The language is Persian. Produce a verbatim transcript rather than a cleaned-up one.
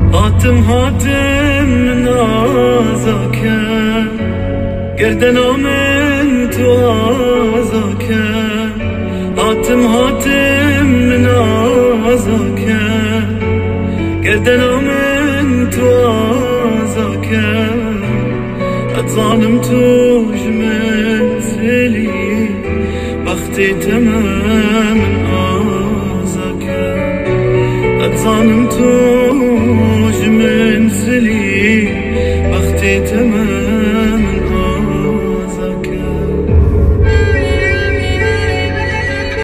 هاتم هاتم من آزاکم گردنا من تو آزاکم هاتم هاتم من آزاکم گردنا من تو آزاکم اتظالم توش من سلي بختي تمام من آزاكم اتظالم توش